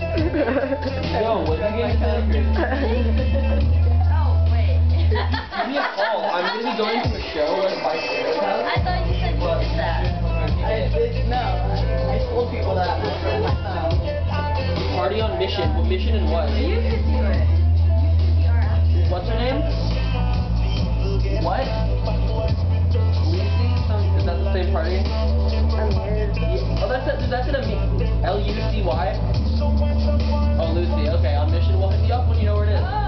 Yo, what are you getting celebrated? Oh, wait. Give me a call. I'm going to be going to a show at my parents' house. I thought you said you did that. No, I told people that. Party on mission. What mission and what? You could do it. You could be our actress. What's her name? What? Lucy? Is that the same party? Oh, that's gonna be Lucy. Oh, Lucy. Okay, on mission. We'll hit you up when you know where it is.